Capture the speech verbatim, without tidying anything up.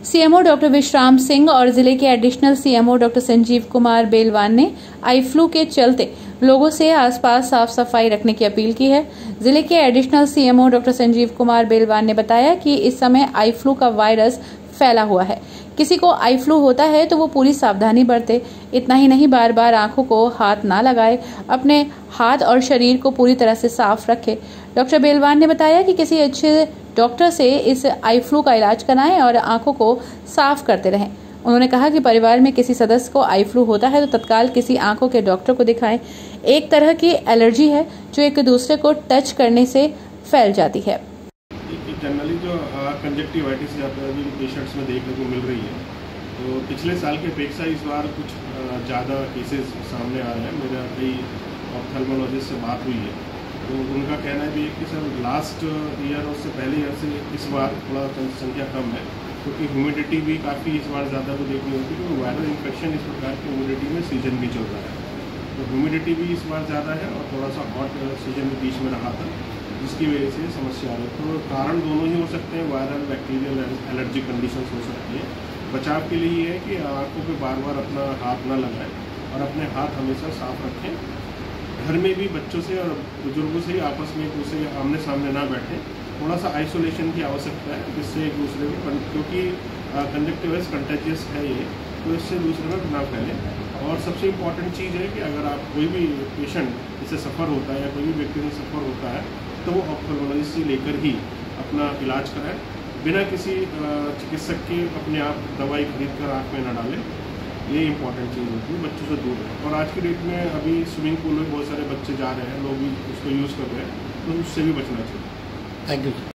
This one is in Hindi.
सीएमओ डॉक्टर विश्राम सिंह और जिले के additional CMO doctor Sanjeev Kumar Belwan ने आई फ्लू के चलते लोगों से आसपास साफ सफाई रखने की अपील की है। जिले के additional CMO doctor Sanjeev Kumar Belwan ने बताया कि इस समय आई फ्लू का वायरस फैला हुआ है। किसी को आई फ्लू होता है तो वो पूरी सावधानी बरते। इतना ही नहीं, बार बार आंखों को हाथ ना लगाए, अपने हाथ और शरीर को पूरी तरह से साफ रखे। डॉक्टर बेलवान ने बताया कि किसी अच्छे डॉक्टर से इस आई फ्लू का इलाज कराएं और आंखों को साफ करते रहें। उन्होंने कहा कि परिवार में किसी सदस्य को आई फ्लू होता है तो तत्काल किसी आंखों के डॉक्टर को दिखाएं। एक तरह की एलर्जी है जो एक दूसरे को टच करने से फैल जाती है। जनरली जो कंजक्टिवाइटिस अभी पेशेंट्स में देखने को मिल रही है, तो पिछले साल की अपेक्षा इस बार कुछ ज़्यादा केसेस सामने आ रहे हैं। मेरा कई ऑप्थेल्मोलॉजिस्ट से बात हुई है, तो उनका कहना भी है कि सर लास्ट ईयर और उससे पहले ईयर से इस बार थोड़ा संख्या कम है, क्योंकि तो ह्यूमिडिटी भी काफ़ी इस बार ज़्यादा को देखनी होती है, क्योंकि वायरल इन्फेक्शन इस प्रकार की ह्यूमिडिटी में सीजन भी चल रहा है। तो ह्यूमिडिटी भी इस बार ज़्यादा है और थोड़ा सा हॉट सीजन भी बीच में रहा था, जिसकी वजह से समस्या आ रही है। तो कारण दोनों ही हो सकते हैं, वायरल बैक्टीरियल एलर्जी कंडीशंस हो सकती है। बचाव के लिए ये है कि आंखों पे बार बार अपना हाथ ना लगाएं और अपने हाथ हमेशा साफ रखें। घर में भी बच्चों से और बुजुर्गों से आपस में एक दूसरे आमने सामने ना बैठें। थोड़ा सा आइसोलेशन की आवश्यकता है, जिससे एक दूसरे को, क्योंकि कंजक्टिवाइटिस कंटेजियस है ये, तो इससे दूसरे में ना फैले। और सबसे इम्पॉर्टेंट चीज़ है कि अगर आप कोई भी पेशेंट इससे सफ़र होता है या कोई भी व्यक्ति से सफ़र होता है, तो वो ऑप्थेल्मोलॉजिस्ट से लेकर ही अपना इलाज कराएं, बिना किसी चिकित्सक के अपने आप दवाई खरीद कर आँख में न डालें। ये इंपॉर्टेंट चीज़ होती है, बच्चों से दूर है। और आज की डेट में अभी स्विमिंग पूल में बहुत सारे बच्चे जा रहे हैं, लोग भी उसको यूज़ कर रहे हैं, तो उससे भी बचना चाहिए। Thank you.